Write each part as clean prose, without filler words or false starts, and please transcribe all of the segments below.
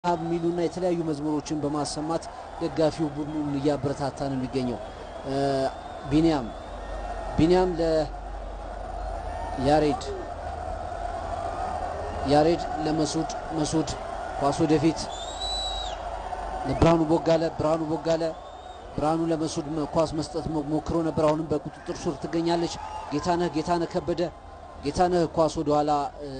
ሚሉና የተለያዩ መዝሙሮችን በማሰማት ደጋፊው ቡድኑን ያበረታታ ነው የሚገኘው። ቢኒያም ያሬድ ለመሱድ ኳስ ወደፊት ለብርሃኑ ቦጋለ ለመሱድ ኳስ መስጠት ሞክሮ ነበር። አሁንም በቁጥጥር ስር ትገኛለች። ጌታነህ ከበደ ኳስ ወደ ኋላ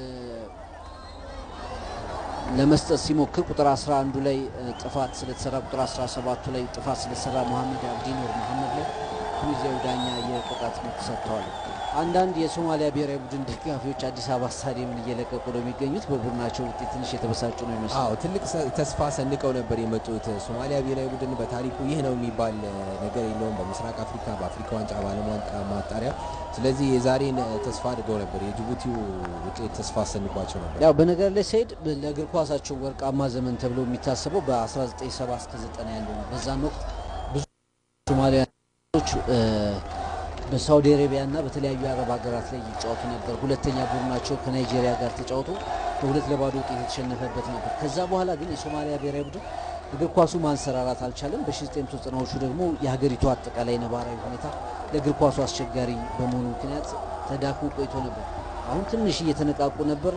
ለመስጠት ሲሞክር ቁጥር 11 ላይ ጥፋት ስለተሰራ ቁጥር 17 ላይ ጥፋት ስለተሰራ መሐመድ አብዲኖር መሐመድ ላይ ቱኒዚያው ዳኛ የቅጣት ምት ሰጥቷል። አንዳንድ የሶማሊያ ብሔራዊ ቡድን ደጋፊዎች አዲስ አበባ ስታዲየምን እየለቀቁ ነው የሚገኙት። በቡድናቸው ውጤት ትንሽ የተበሳጩ ነው የሚመስለው። ትልቅ ተስፋ ሰንቀው ነበር የመጡት። ሶማሊያ ብሔራዊ ቡድን በታሪኩ ይህ ነው የሚባል ነገር የለውም በምስራቅ አፍሪካ በአፍሪካ ዋንጫ በዓለም ዋንጫ ማጣሪያ። ስለዚህ የዛሬን ተስፋ አድርገው ነበር። የጅቡቲው ውጤት ተስፋ ሰንቋቸው ነበር። ያው በነገር ላይ ሰይድ ለእግር ኳሳቸው ወርቃማ ዘመን ተብሎ የሚታሰበው በ1970 እስከ 90 ያለው ነው። በዛን ወቅት ብዙ ሶማሊያኖች በሳውዲ አረቢያና በተለያዩ የአረብ ሀገራት ላይ ይጫወቱ ነበር። ሁለተኛ ቡድናቸው ከናይጄሪያ ጋር ተጫውቶ በ2-2 ውጤት የተሸነፈበት ነበር። ከዛ በኋላ ግን የሶማሊያ ብሔራዊ ቡድን እግር ኳሱ ማንሰራራት አልቻለም። በ1990ዎቹ ደግሞ የሀገሪቱ አጠቃላይ ነባራዊ ሁኔታ ለእግር ኳሱ አስቸጋሪ በመሆኑ ምክንያት ተዳክሞ ቆይቶ ነበር። አሁን ትንሽ እየተነቃቁ ነበር።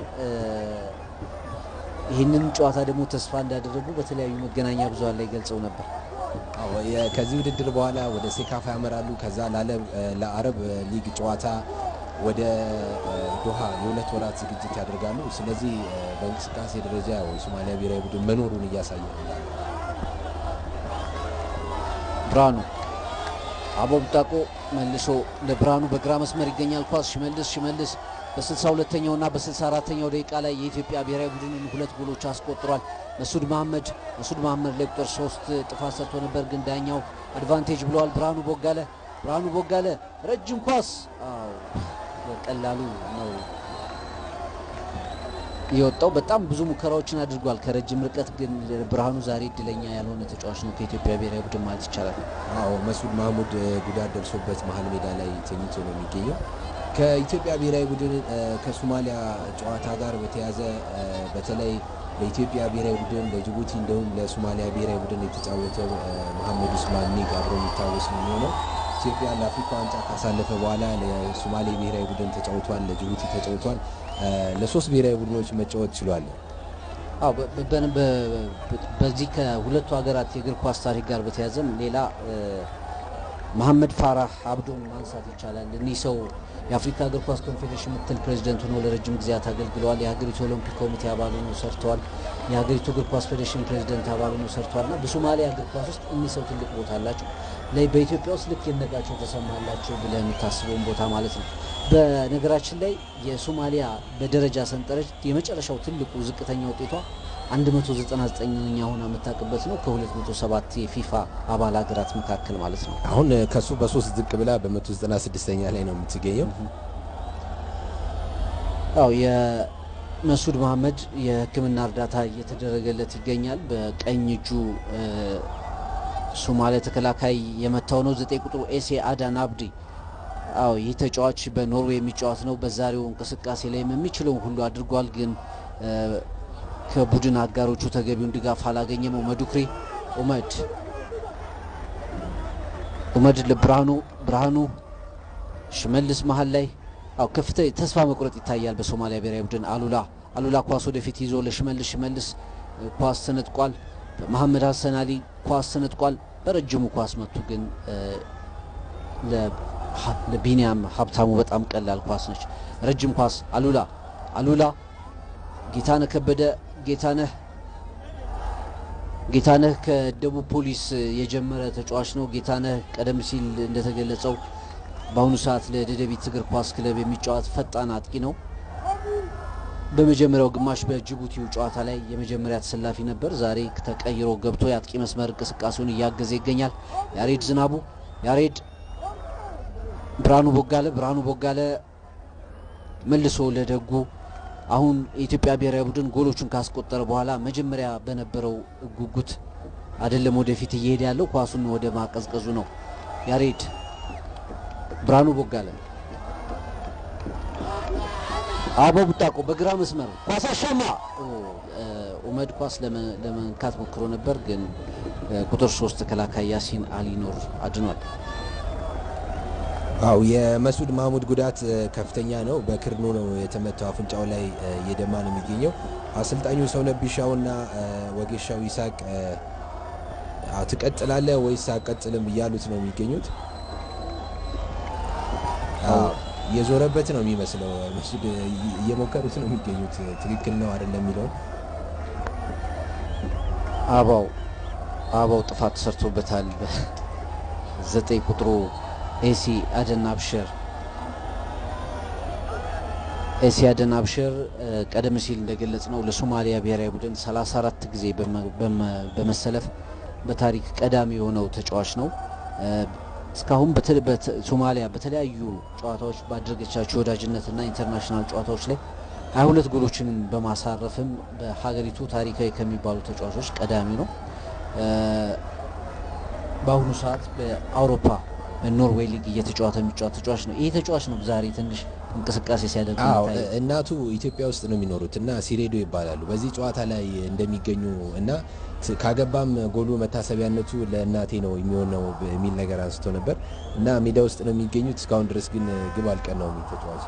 ይህንን ጨዋታ ደግሞ ተስፋ እንዳደረጉ በተለያዩ መገናኛ ብዙሃን ላይ ገልጸው ነበር። ከዚህ ውድድር በኋላ ወደ ሴካፋ ያመራሉ። ከዛ ለአረብ ሊግ ጨዋታ ወደ ዶሃ የ2 ወራት ዝግጅት ያደርጋሉ። ስለዚህ በእንቅስቃሴ ደረጃ የሶማሊያ ብሔራዊ ቡድን መኖሩን እያሳየ ነው። ብርሃኑ አቦብጣቆ መልሶ ለብርሃኑ በግራ መስመር ይገኛል። ኳስ ሽመልስ በ62ኛውና በ64ኛው ደቂቃ ላይ የኢትዮጵያ ብሔራዊ ቡድንን 2 ጎሎች አስቆጥሯል። መሱድ መሐመድ ላይ ቁጥር 3 ጥፋት ሰጥቶ ነበር፣ ግን ዳኛው አድቫንቴጅ ብለዋል። ብርሃኑ ቦጋለ ረጅም ኳስ በቀላሉ ነው የወጣው። በጣም ብዙ ሙከራዎችን አድርጓል ከረጅም ርቀት፣ ግን ብርሃኑ ዛሬ እድለኛ ያልሆነ ተጫዋች ነው ከኢትዮጵያ ብሔራዊ ቡድን ማለት ይቻላል። መሱድ መሐመድ ጉዳት ደርሶበት መሀል ሜዳ ላይ ተኝቶ ነው የሚገኘው። ከኢትዮጵያ ብሔራዊ ቡድን ከሶማሊያ ጨዋታ ጋር በተያያዘ በተለይ ለኢትዮጵያ ብሔራዊ ቡድን ለጅቡቲ እንደውም ለሶማሊያ ብሔራዊ ቡድን የተጫወተው መሐመድ ኡስማን ኒግ አብሮ የሚታወስ ነው የሚሆነው። ኢትዮጵያ ለአፍሪካ ዋንጫ ካሳለፈ በኋላ ለሶማሌ ብሔራዊ ቡድን ተጫውቷል፣ ለጅቡቲ ተጫውቷል። ለ3 ብሔራዊ ቡድኖች መጫወት ችሏል። በዚህ ከሁለቱ ሀገራት የእግር ኳስ ታሪክ ጋር በተያያዘም ሌላ መሐመድ ፋራህ አብዶን ማንሳት ይቻላል። እኒህ ሰው የአፍሪካ እግር ኳስ ኮንፌዴሬሽን ምክትል ፕሬዚደንት ሆነው ለረጅም ጊዜያት አገልግለዋል። የሀገሪቱ ኦሎምፒክ ኮሚቴ አባል ሆነው ሰርተዋል። የሀገሪቱ እግር ኳስ ፌዴሬሽን ፕሬዚደንት አባል ሆነው ሰርተዋልና በሶማሊያ እግር ኳስ ውስጥ እኒህ ሰው ትልቅ ቦታ አላቸው። በኢትዮጵያ ውስጥ ልክ የነቃቸው ተሰማላቸው ብለህ የምታስበውን ቦታ ማለት ነው። በነገራችን ላይ የሶማሊያ በደረጃ ሰንጠረዥ የመጨረሻው ትልቁ ዝቅተኛ ውጤቷ 199ኛ ሆና የምታውቅበት ነው ከ207 የፊፋ አባል ሀገራት መካከል ማለት ነው። አሁን ከሱ በ3 ዝቅ ብላ በ196ኛ ላይ ነው የምትገኘው። የመሱድ መሐመድ የሕክምና እርዳታ እየተደረገለት ይገኛል። በቀኝ እጁ ሶማሊያ ተከላካይ የመታው ነው 9 ቁጥሩ ኤሴ አዳን አብዲ። ይህ ተጫዋች በኖርዌይ የሚጫወት ነው። በዛሬው እንቅስቃሴ ላይ የሚችለውን ሁሉ አድርጓል፣ ግን ከቡድን አጋሮቹ ተገቢውን ድጋፍ አላገኘም። ኡመድ ለብርሃኑ ሽመልስ መሃል ላይ ከፍተኛ ተስፋ መቁረጥ ይታያል በሶማሊያ ብሔራዊ ቡድን። አሉላ ኳስ ወደፊት ይዞ ለሽመልስ ኳስ ተነጥቋል። መሐመድ ሐሰን አሊ ኳስ ተነጥቋል። በረጅሙ ኳስ መቱ፣ ግን ለቢኒያም ሀብታሙ በጣም ቀላል ኳስ ነች። ረጅም ኳስ አሉላ ጌታነህ ከበደ ጌታነህ ከደቡብ ፖሊስ የጀመረ ተጫዋች ነው። ጌታነህ ቀደም ሲል እንደተገለጸው በአሁኑ ሰዓት ለደደቢት እግር ኳስ ክለብ የሚጫወት ፈጣን አጥቂ ነው። በመጀመሪያው ግማሽ በጅቡቲው ጨዋታ ላይ የመጀመሪያ ተሰላፊ ነበር። ዛሬ ተቀይሮ ገብቶ የአጥቂ መስመር እንቅስቃሴውን እያገዘ ይገኛል። ያሬድ ብርሃኑ ቦጋለ መልሶ ለደጉ። አሁን የኢትዮጵያ ብሔራዊ ቡድን ጎሎቹን ካስቆጠረ በኋላ መጀመሪያ በነበረው ጉጉት አይደለም ወደፊት እየሄደ ያለው፣ ኳሱን ወደ ማቀዝቀዙ ነው። ብርሃኑ ቦጋለ አበቡ ጣቆ በግራ መስመር ኳስ አሻማ ኡመድ ኳስ ለመንካት ሞክሮ ነበር ግን ቁጥር 3 ተከላካይ ያሲን አሊኖር አድኗል። አው የመስዑድ ማህሙድ ጉዳት ከፍተኛ ነው። በክርኑ ነው የተመታው። አፍንጫው ላይ የደማ ነው የሚገኘው። አሰልጣኙ ሰውነት ቢሻውና ወጌሻው ይሳቅ አትቀጥላለ ወይስ አቀጥልም እያሉት ነው የሚገኙት። የዞረበት ነው የሚመስለው። መስዑድ እየሞከሩት ነው የሚገኙት። ትክክል ነው አይደለም የሚለው አባው ጥፋት ሰርቶበታል። በ9 ቁጥሩ ኤሲ አደን አብሽር ቀደም ሲል እንደገለጽነው ለሶማሊያ ብሔራዊ ቡድን 34 ጊዜ በመሰለፍ በታሪክ ቀዳሚ የሆነው ተጫዋች ነው። እስካሁን በሶማሊያ በተለያዩ ጨዋታዎች ባደረገቻቸው ወዳጅነትና ኢንተርናሽናል ጨዋታዎች ላይ 22 ጎሎችን በማሳረፍም በሀገሪቱ ታሪካዊ ከሚባሉ ተጫዋቾች ቀዳሚ ነው። በአሁኑ ሰዓት በአውሮፓ በኖርዌይ ሊግ እየተጫወተ የሚጫወት ተጫዋች ነው። ይሄ ተጫዋች ነው ዛሬ ትንሽ እንቅስቃሴ ሲያደርግ ታይቷል። እናቱ ኢትዮጵያ ውስጥ ነው የሚኖሩት እና ሲሬዶ ይባላሉ። በዚህ ጨዋታ ላይ እንደሚገኙ እና ካገባም ጎሉ መታሰቢያነቱ ለእናቴ ነው የሚሆነው የሚል ነገር አንስቶ ነበር እና ሜዳ ውስጥ ነው የሚገኙት። እስካሁን ድረስ ግን ግብ አልቀናውም ተጫዋች።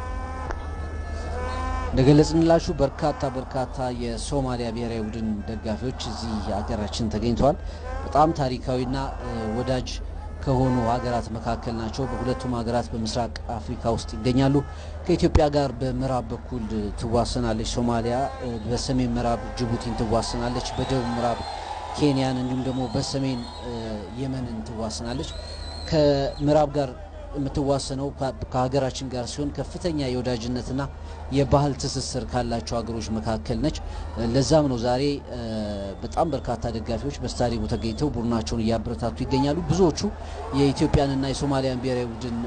እንደገለጽንላችሁ በርካታ የሶማሊያ ብሔራዊ ቡድን ደጋፊዎች እዚህ ሀገራችን ተገኝተዋል። በጣም ታሪካዊና ወዳጅ ከሆኑ ሀገራት መካከል ናቸው። በሁለቱም ሀገራት በምስራቅ አፍሪካ ውስጥ ይገኛሉ። ከኢትዮጵያ ጋር በምዕራብ በኩል ትዋሰናለች ሶማሊያ፣ በሰሜን ምዕራብ ጅቡቲን ትዋሰናለች፣ በደቡብ ምዕራብ ኬንያን እንዲሁም ደግሞ በሰሜን የመንን ትዋሰናለች። ከምዕራብ ጋር የምትዋሰነው ከሀገራችን ጋር ሲሆን ከፍተኛ የወዳጅነትና የባህል ትስስር ካላቸው ሀገሮች መካከል ነች። ለዛም ነው ዛሬ በጣም በርካታ ደጋፊዎች በስታዲየሙ ተገኝተው ቡድናቸውን እያበረታቱ ይገኛሉ። ብዙዎቹ የኢትዮጵያንና የሶማሊያን ብሔራዊ ቡድን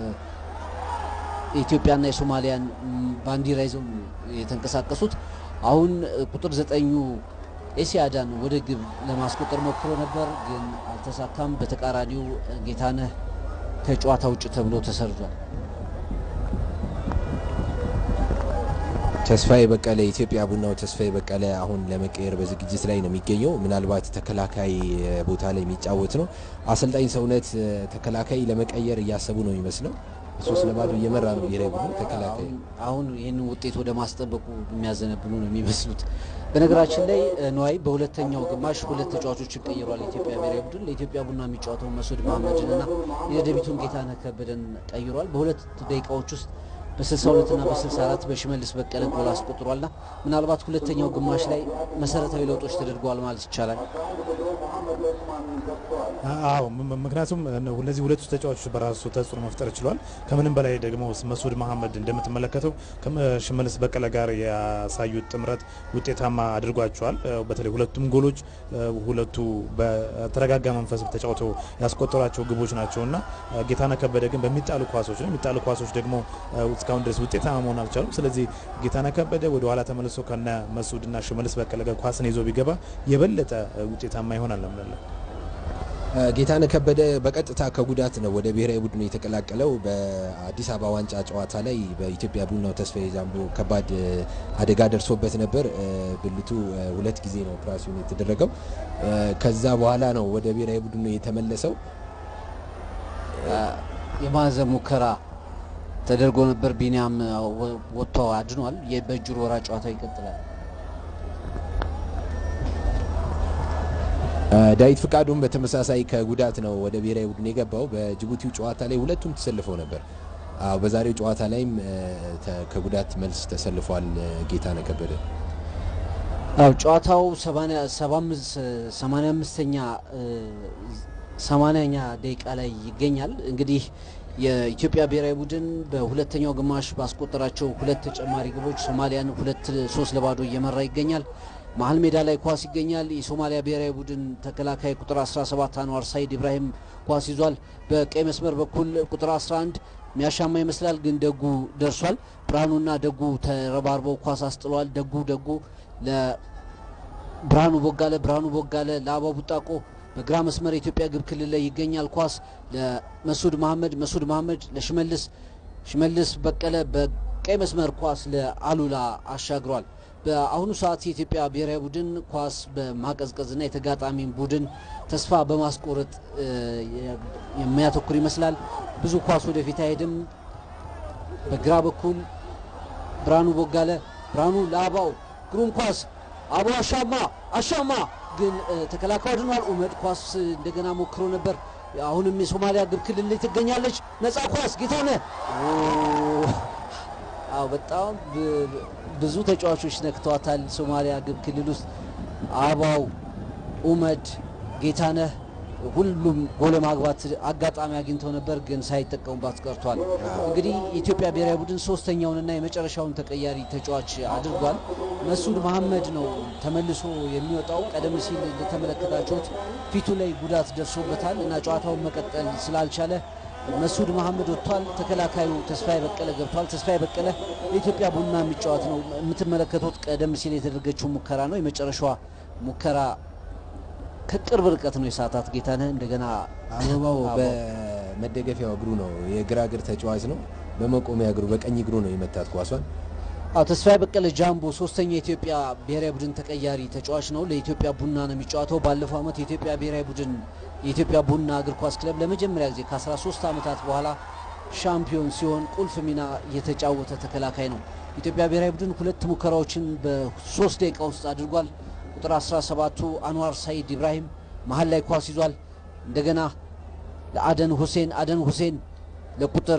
የኢትዮጵያና የሶማሊያን ባንዲራ ይዘው የተንቀሳቀሱት። አሁን ቁጥር 9 ኤሲያዳን ወደ ግብ ለማስቆጠር ሞክሮ ነበር ግን አልተሳካም። በተቃራኒው ጌታነህ ከጨዋታ ውጭ ተብሎ ተሰርዟል። ተስፋዬ በቀለ ኢትዮጵያ ቡናው ተስፋዬ በቀለ አሁን ለመቀየር በዝግጅት ላይ ነው የሚገኘው። ምናልባት ተከላካይ ቦታ ላይ የሚጫወት ነው። አሰልጣኝ ሰውነት ተከላካይ ለመቀየር እያሰቡ ነው የሚመስለው። 3-0 እየመራ ነው ብሔራዊ ቡድኑ ተከላካይ። አሁን ይሄንን ውጤት ወደ ማስጠበቁ የሚያዘነብሉ ነው የሚመስሉት። በነገራችን ላይ ነዋይ በሁለተኛው ግማሽ ሁለት ተጫዋቾችን ቀይሯል። ኢትዮጵያ ብሔራዊ ቡድን ለኢትዮጵያ ቡና የሚጫወተው መስዑድ መሐመድንና የደቢቱን ጌታነህ ከበደን ቀይሯል። በሁለት ደቂቃዎች ውስጥ በ62 እና በ64 በሽመልስ በቀለ ጎል አስቆጥሯልና ምናልባት ሁለተኛው ግማሽ ላይ መሰረታዊ ለውጦች ተደርገዋል ማለት ይቻላል። አዎ ምክንያቱም እነዚህ ሁለቱ ተጫዋቾች በራሱ ተጽዕኖ መፍጠር ይችላል። ከምንም በላይ ደግሞ መስዑድ መሐመድ እንደምትመለከተው ከሽመልስ በቀለ ጋር ያሳዩት ጥምረት ውጤታማ አድርጓቸዋል። በተለይ ሁለቱም ጎሎች ሁለቱ በተረጋጋ መንፈስ ተጫውተው ያስቆጠሯቸው ግቦች ናቸውና ጌታነህ ከበደ ግን በሚጣሉ ኳሶች ደግሞ እስካሁን ድረስ ውጤታማ መሆን አልቻሉም። ስለዚህ ጌታነህ ከበደ ወደ ኋላ ተመልሶ ከነ መስዑድና ሽመልስ በቀለ ጋር ኳስን ይዞ ቢገባ የበለጠ ውጤታማ ይሆናል ለምንለ ጌታነህ ከበደ በቀጥታ ከጉዳት ነው ወደ ብሔራዊ ቡድኑ የተቀላቀለው። በአዲስ አበባ ዋንጫ ጨዋታ ላይ በኢትዮጵያ ቡናው ተስፋዬ ዛምቦ ከባድ አደጋ ደርሶበት ነበር። ብልቱ 2 ጊዜ ነው ኦፕራሲዮን የተደረገው። ከዛ በኋላ ነው ወደ ብሔራዊ ቡድኑ የተመለሰው። የማዕዘን ሙከራ ተደርጎ ነበር። ቢኒያም ወጥቶ አድኗል። የበጅሩ ወራ ጨዋታ ይቀጥላል። ዳዊት ፍቃዱም በተመሳሳይ ከጉዳት ነው ወደ ብሔራዊ ቡድን የገባው። በጅቡቲው ጨዋታ ላይ ሁለቱም ተሰልፈው ነበር። በዛሬው ጨዋታ ላይም ከጉዳት መልስ ተሰልፏል ጌታነህ ከበደ። ጨዋታው 85ኛ ደቂቃ ላይ ይገኛል። እንግዲህ የኢትዮጵያ ብሔራዊ ቡድን በሁለተኛው ግማሽ ባስቆጠራቸው ሁለት ተጨማሪ ግቦች ሶማሊያን 3-0 እየመራ ይገኛል። መሀል ሜዳ ላይ ኳስ ይገኛል። የሶማሊያ ብሔራዊ ቡድን ተከላካይ ቁጥር 17 አንዋር ሳይድ ኢብራሂም ኳስ ይዟል። በቀይ መስመር በኩል ቁጥር 11 የሚያሻማ ይመስላል ግን ደጉ ደርሷል። ብርሃኑና ደጉ ተረባርበው ኳስ አስጥለዋል። ደጉ ለብርሃኑ ቦጋለ ለአበቡ ጣቆ በግራ መስመር የኢትዮጵያ ግብ ክልል ላይ ይገኛል። ኳስ ለመስዑድ መሐመድ ለሽመልስ በቀለ ቀይ መስመር ኳስ ለአሉላ አሻግሯል። በአሁኑ ሰዓት የኢትዮጵያ ብሔራዊ ቡድን ኳስ በማቀዝቀዝና የተጋጣሚን ቡድን ተስፋ በማስቆረጥ የሚያተኩር ይመስላል። ብዙ ኳስ ወደፊት አይሄድም። በግራ በኩል ብርሃኑ ቦጋለ፣ ብርሃኑ ለአባው ግሩም ኳስ፣ አባው አሻማ ግን ተከላካዩ አድኗል። ኡመድ ኳስ እንደገና ሞክሮ ነበር። አሁንም የሶማሊያ ግብ ክልል ላይ ትገኛለች። ነፃ ኳስ ጌታነህ በጣም ብዙ ተጫዋቾች ነክተዋታል። ሶማሊያ ግብ ክልል ውስጥ አባው፣ ኡመድ፣ ጌታነህ ሁሉም ጎል ማግባት አጋጣሚ አግኝተው ነበር ግን ሳይጠቀሙባት ቀርቷል። እንግዲህ የኢትዮጵያ ብሔራዊ ቡድን ሶስተኛውንና የመጨረሻውን ተቀያሪ ተጫዋች አድርጓል። መሱድ መሐመድ ነው ተመልሶ የሚወጣው። ቀደም ሲል እንደተመለከታችሁት ፊቱ ላይ ጉዳት ደርሶበታል እና ጨዋታውን መቀጠል ስላልቻለ መሱድ መሐመድ ወጥቷል። ተከላካዩ ተስፋዬ በቀለ ገብቷል። ተስፋዬ በቀለ የኢትዮጵያ ቡና የሚጫወት ነው። የምትመለከቱት ቀደም ሲል የተደረገችው ሙከራ ነው። የመጨረሻዋ ሙከራ ከቅርብ ርቀት ነው የሳታት ጌታነህ። እንደገና አበባው በመደገፊያው እግሩ ነው፣ የግራ እግር ተጫዋች ነው። በመቆሚያ እግሩ በቀኝ እግሩ ነው የመታት ኳሷን። ተስፋዬ በቀለ ጃምቦ ሶስተኛ የኢትዮጵያ ብሔራዊ ቡድን ተቀያሪ ተጫዋች ነው። ለኢትዮጵያ ቡና ነው የሚጫወተው። ባለፈው ዓመት የኢትዮጵያ ብሔራዊ ቡድን የኢትዮጵያ ቡና እግር ኳስ ክለብ ለመጀመሪያ ጊዜ ከ13 ዓመታት በኋላ ሻምፒዮን ሲሆን ቁልፍ ሚና የተጫወተ ተከላካይ ነው። የኢትዮጵያ ብሔራዊ ቡድን ሁለት ሙከራዎችን በ3 ደቂቃ ውስጥ አድርጓል። ቁጥር 17ቱ አንዋር ሰይድ ኢብራሂም መሃል ላይ ኳስ ይዟል። እንደገና ለአደን ሁሴን ለቁጥር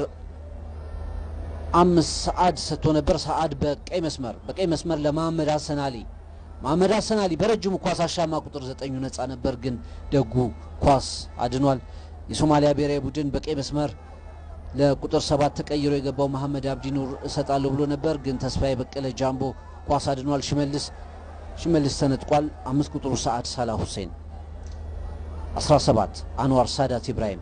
5 ሰዓድ ሰጥቶ ነበር። ሰዓድ በቀይ መስመር ለመሐመድ ሐሰን አሊ በረጅሙ ኳስ አሻማ ቁጥር 9 ነፃ ነበር ግን ደጉ ኳስ አድኗል። የሶማሊያ ብሔራዊ ቡድን በቀይ መስመር ለቁጥር 7 ተቀይሮ የገባው መሐመድ አብዲ ኑር እሰጣለሁ ብሎ ነበር ግን ተስፋዬ በቀለ ጃምቦ ኳስ አድኗል። ሽመልስ ተነጥቋል። 5 ቁጥሩ ሰዓድ ሳላህ ሁሴን፣ 17 አንዋር ሳዳት ኢብራሂም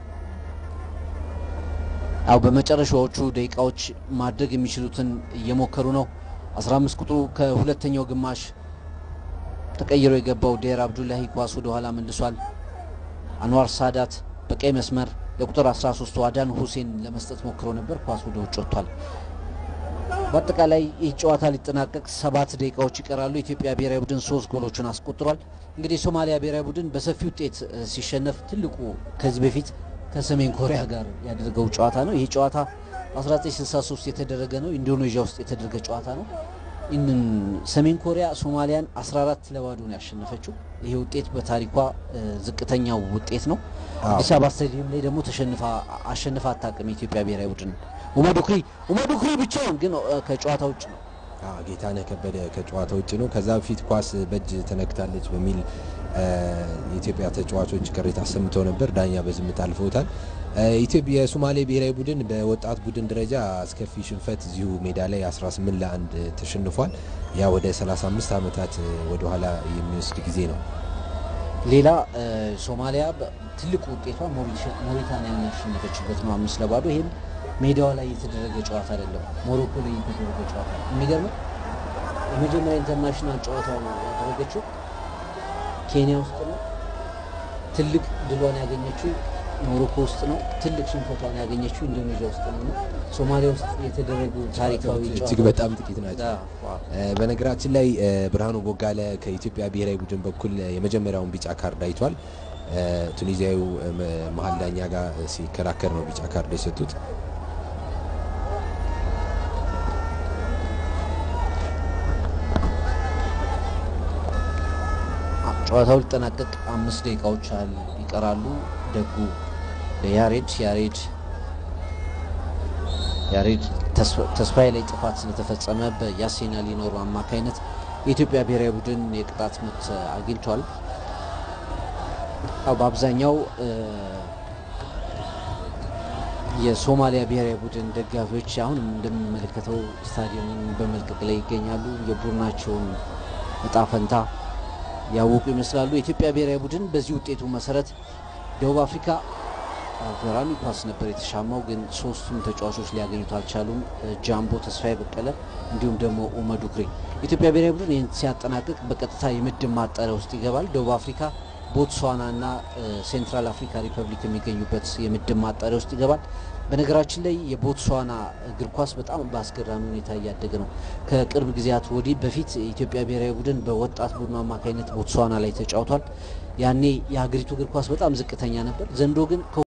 በመጨረሻዎቹ ደቂቃዎች ማድረግ የሚችሉትን እየሞከሩ ነው። 15 ቁጥሩ ከሁለተኛው ግማሽ ተቀይሮ የገባው ዴር አብዱላሂ ኳስ ወደ ኋላ መልሷል። አንዋር ሳዳት በቀይ መስመር ለቁጥር 13 አዳን ሁሴን ለመስጠት ሞክሮ ነበር። ኳስ ወደ ውጭ ወጥቷል። በአጠቃላይ ይህ ጨዋታ ሊጠናቀቅ 7 ደቂቃዎች ይቀራሉ። የኢትዮጵያ ብሔራዊ ቡድን 3 ጎሎችን አስቆጥሯል። እንግዲህ ሶማሊያ ብሔራዊ ቡድን በሰፊ ውጤት ሲሸነፍ ትልቁ ከዚህ በፊት ከሰሜን ኮሪያ ጋር ያደረገው ጨዋታ ነው። ይህ ጨዋታ 1963 የተደረገ ነው። ኢንዶኔዥያ ውስጥ የተደረገ ጨዋታ ነው። ሰሜን ኮሪያ ሶማሊያን 14 ለባዶ ነው ያሸነፈችው። ይሄ ውጤት በታሪኳ ዝቅተኛው ውጤት ነው። አዲስ አበባ ስታዲየም ላይ ደግሞ አሸንፋ አታውቅም የኢትዮጵያ ብሔራዊ ቡድን። ኡመዱክሪ ብቻውን ግን ከጨዋታ ውጭ ነው። ጌታነህ ከበደ ከጨዋታ ውጭ ነው። ከዛ በፊት ኳስ በእጅ ተነክታለች በሚል የኢትዮጵያ ተጫዋቾች ቅሬታ አሰምተው ነበር። ዳኛ በዝምታ አልፈውታል። ኢትዮጵያ የሶማሌ ብሔራዊ ቡድን በወጣት ቡድን ደረጃ አስከፊ ሽንፈት እዚሁ ሜዳ ላይ 18-1 ተሸንፏል። ያ ወደ 35 ዓመታት ወደ ኋላ የሚወስድ ጊዜ ነው። ሌላ ሶማሊያ ትልቁ ውጤቷ ሞሪታኒያን ያሸነፈችበት ነው 5 ለባዶ። ይሄም ሜዳዋ ላይ የተደረገ ጨዋታ አይደለም፣ ሞሮኮ ላይ የተደረገ ጨዋታ። የሚገርመው የመጀመሪያ ኢንተርናሽናል ጨዋታው ያደረገችው ኬንያ ውስጥ ነው። ትልቅ ድሏን ያገኘችው ሞሮኮ ውስጥ ነው። ትልቅ ሽንፈቷን ያገኘችው ኢንዶኔዥያ ውስጥ ነው። ሶማሊያ ውስጥ የተደረጉ ታሪካዊ እጅግ በጣም ጥቂት ናቸው። በነገራችን ላይ ብርሃኑ ቦጋለ ከኢትዮጵያ ብሔራዊ ቡድን በኩል የመጀመሪያውን ቢጫ ካርድ አይቷል። ቱኒዚያዊው መሀል ዳኛ ጋር ሲከራከር ነው ቢጫ ካርድ የሰጡት። ጨዋታው ሊጠናቀቅ 5 ደቂቃዎች ይቀራሉ። ደጉ ለያሬድ ተስፋዬ ላይ ጥፋት ስለተፈጸመ በያሲን አሊ ኖሩ አማካይነት የኢትዮጵያ ብሔራዊ ቡድን የቅጣት ምት አግኝቷል። በአብዛኛው የሶማሊያ ብሔራዊ ቡድን ደጋፊዎች አሁን እንደምንመለከተው ስታዲየሙን በመልቀቅ ላይ ይገኛሉ። የቡድናቸውን እጣ ፈንታ ያወቁ ይመስላሉ። የኢትዮጵያ ብሔራዊ ቡድን በዚህ ውጤቱ መሰረት ደቡብ አፍሪካ ገራሚ ኳስ ነበር የተሻማው ግን ሶስቱም ተጫዋቾች ሊያገኙት አልቻሉም። ጃምቦ፣ ተስፋዬ በቀለ እንዲሁም ደግሞ ኡመዱክሪ። የኢትዮጵያ ብሔራዊ ቡድን ይህን ሲያጠናቅቅ በቀጥታ የምድብ ማጣሪያ ውስጥ ይገባል። ደቡብ አፍሪካ ቦትስዋናና ሴንትራል አፍሪካ ሪፐብሊክ የሚገኙበት የምድብ ማጣሪያ ውስጥ ይገባል። በነገራችን ላይ የቦትስዋና እግር ኳስ በጣም በአስገራሚ ሁኔታ እያደገ ነው። ከቅርብ ጊዜያት ወዲህ በፊት የኢትዮጵያ ብሔራዊ ቡድን በወጣት ቡድኑ አማካኝነት ቦትስዋና ላይ ተጫውቷል። ያኔ የሀገሪቱ እግር ኳስ በጣም ዝቅተኛ ነበር። ዘንድሮ ግን